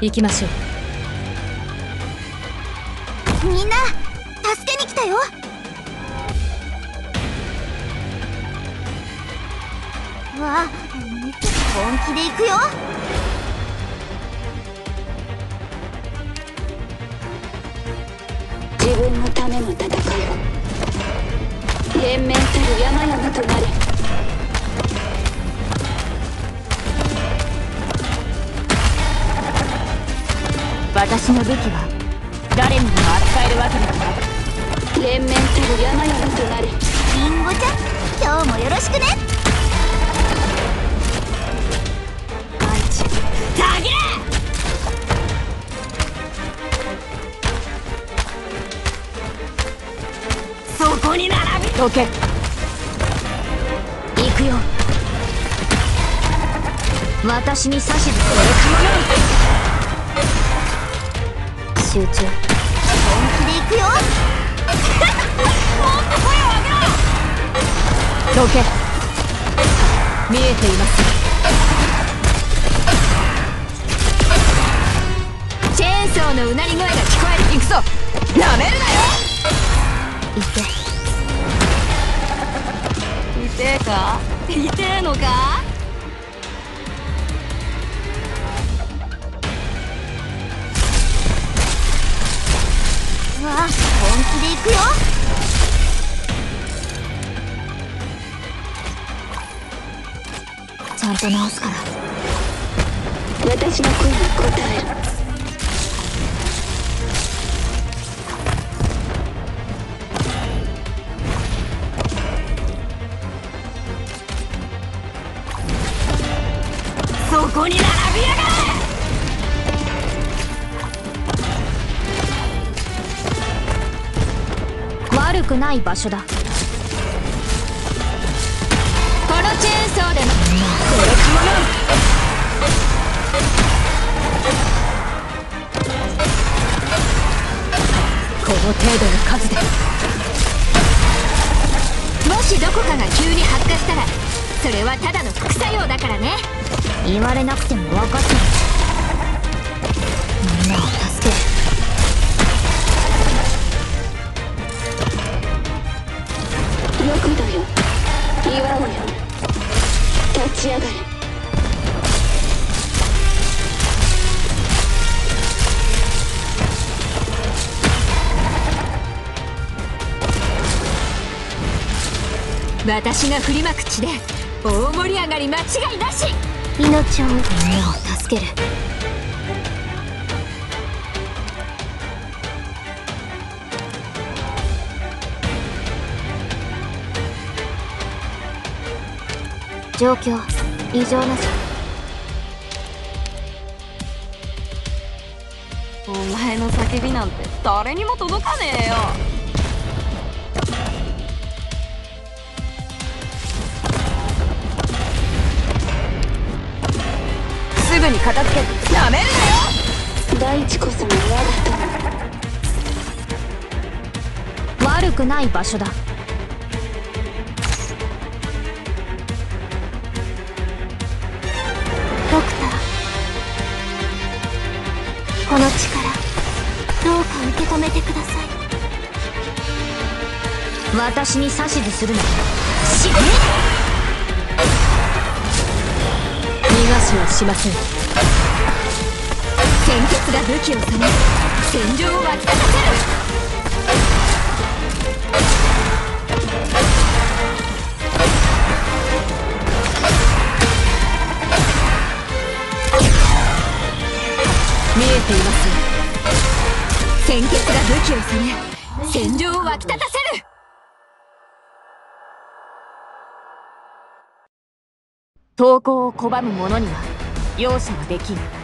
行きましょう。 みんな助けに来たよ。わあ、本気で行くよ。 自分のための戦いを連綿たる山々となれ。 私の武器は誰にでも扱えるわけではない。 連綿たる山々となれ。 リンゴちゃん、今日もよろしくね。 愛知たげそこに並びどけ。行くよ。私に指図する集中。本気で行くよ。もっと声を上げろ。 どけ。見えています。チェーンソーのうなり声が聞こえる。行くぞ。なめるなよ。痛えか。痛えのか。 うわ、本気で行くよ。 ちゃんと直すから。 私の声に応える。 そこに並びやがれ。悪くない場所だ。このチェーンソーでもこれかもな。この程度の数でもしどこかが急に発火したらそれはただの副作用だからね。言われなくても分かってる。みんなを助ける。 よくだよ、岩尾よ、立ち上がれ。 私が振りまく血で大盛り上がり間違いなし。 命をみんなを助ける。 状況異常なし。 お前の叫びなんて誰にも届かねえよ。すぐに片付け。なめるなよ。 大地こそが我が友。 悪くない場所だ。 ドクター、この力どうか受け止めてください。 私に指図するな。死ね。逃がしはしません。鮮血が武器を覚め戦場を沸き立たせる。見えていますよ。鮮血が武器を覚め戦場を沸き立たせる。投降を拒む者には容赦はできん。